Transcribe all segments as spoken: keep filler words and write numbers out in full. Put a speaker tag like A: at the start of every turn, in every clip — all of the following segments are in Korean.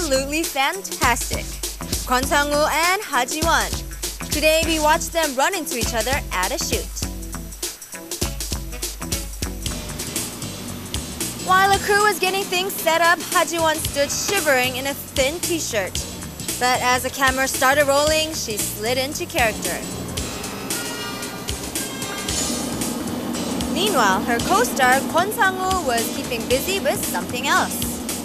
A: absolutely fantastic. Kwon Sang-woo and Ha Ji-won. Today we watched them run into each other at a shoot. While the crew was getting things set up, Ha Ji-won stood shivering in a thin t-shirt. But as the camera started rolling, she slid into character. Meanwhile, her co-star Kwon Sang-woo was keeping busy with something else.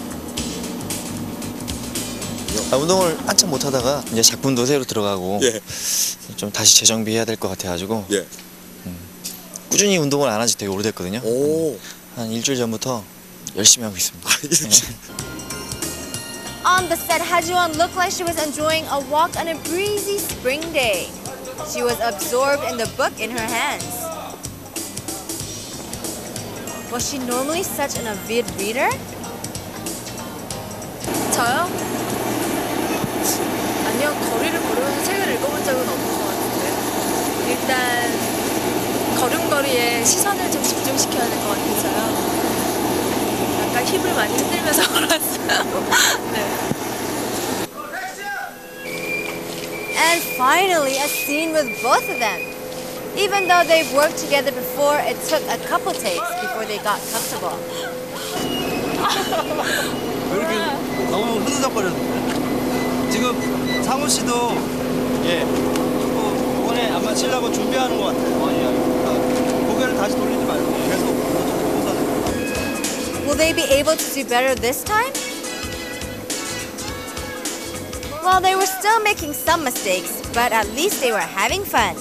B: 아, 운동을 한참 못 하다가 이제 작품도 새로 들어가고
C: 예.
B: 좀 다시 재정비해야 될 것 같아가지고
C: 예.
B: 음, 꾸준히 운동을 안 한 지 되게 오래됐거든요.
C: 오.
B: 한 일주일 전부터 열심히 하고 있습니다.
C: 아, 이렇게.
A: On the set, Ha Ji-won looked like she was enjoying a walk on a breezy spring day. She was absorbed in the book in her hands. Was she normally such an avid reader?
D: 저요? 아니요, 거리를 걸으면서 책을 읽어본 적은 없는 것 같은데 일단 걸음걸이에 시선을 좀 집중시켜야 될 것 같아서요. 약간 힙을 많이 흔들면서 걸었어요. 네.
A: And finally, a scene with both of them. Even though they've worked together before, it took a couple takes before they got comfortable.
E: 왜 이렇게 너무 흐느적거렸는데? 지금 상우 씨도 예, 어, 이번에 아마 치려고 준비하는 것 같아요. 아니, 아니. 고개를 다시 돌리지 말고 계속 웃어주는.
A: Will they be able to do better this time? Well, they were still making some mistakes, but at least they were having fun.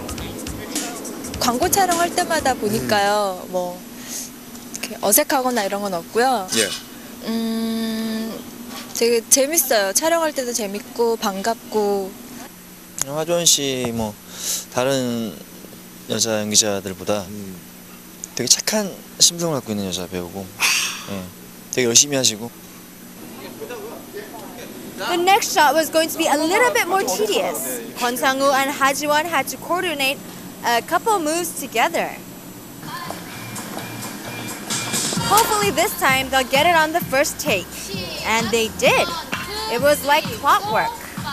D: 광고 촬영할 때마다 보니까요, 뭐 이렇게 어색하거나 이런 건 없고요.
C: 예.
D: 음, 되게 재밌어요. 촬영할 때도 재밌고 반갑고.
B: 하지원 씨 뭐 다른 여자 연기자들보다
C: 음.
B: 되게 착한 심성을 갖고 있는 여자 배우고 예, 되게 열심히 하시고.
A: The next shot was going to be a little bit more tedious. Kwon Sang-woo and Ha Ji-won had to coordinate a couple moves together. Hopefully this time they'll get it on the first take. And they did. It was like clockwork.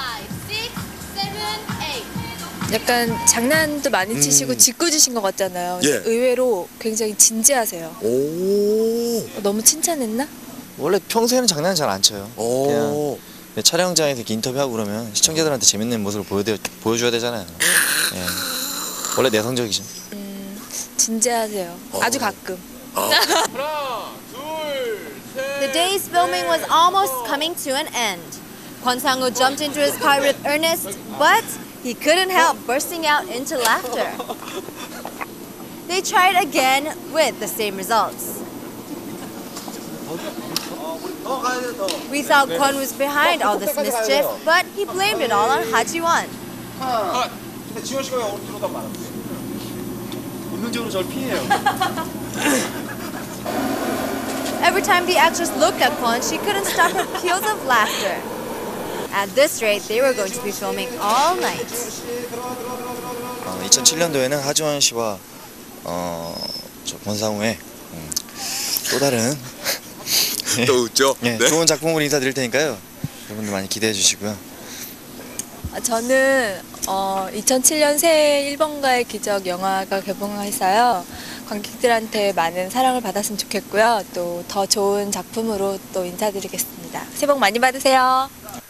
D: 약간 장난도 많이 치시고
C: 음.
D: 짓궂으신 것 같잖아요.
C: 예.
D: 의외로 굉장히 진지하세요.
C: 오.
D: 너무 칭찬했나?
B: 원래 평소에는 장난을 잘 안 쳐요.
C: 오.
B: 그냥 촬영장에서 이렇게 인터뷰하고 그러면 시청자들한테 재밌는 모습을 보여드, 보여줘야 되잖아요. 예. 원래 내성적이죠.
D: 음, 진지하세요. 아주 가끔.
A: The day's filming was almost coming to an end. Kwon Sang-woo jumped into his car with Ernest, but he couldn't help bursting out into laughter. They tried again with the same results. We thought Kwon was behind all this mischief, but he blamed it all on Ha Ji-won.
E: 근데 지원 씨가 오늘 들어오다 말았어요. 본능적으로 저를 피해요.
A: Every time the actress looked at Kwon, she couldn't stop her peals of laughter. At this rate, they were going to be filming all night.
B: 어, 이천칠 년도에는 하지원 씨와 어, 저 권상우의 음, 또 다른
C: 또 웃죠?
B: 예,
C: 네.
B: 좋은 작품으로 인사드릴 테니까요. 여러분들 많이 기대해 주시고요.
D: 저는 어, 이천칠 년 새해 일 번가의 기적 영화가 개봉해서요. 관객들한테 많은 사랑을 받았으면 좋겠고요. 또 더 좋은 작품으로 또 인사드리겠습니다. 새해 복 많이 받으세요.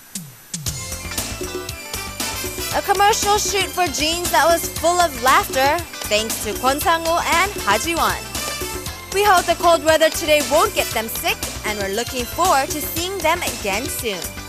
A: A commercial shoot for jeans that was full of laughter, thanks to Kwon Sang-woo and Ha Ji-won. We hope the cold weather today won't get them sick, and we're looking forward to seeing them again soon.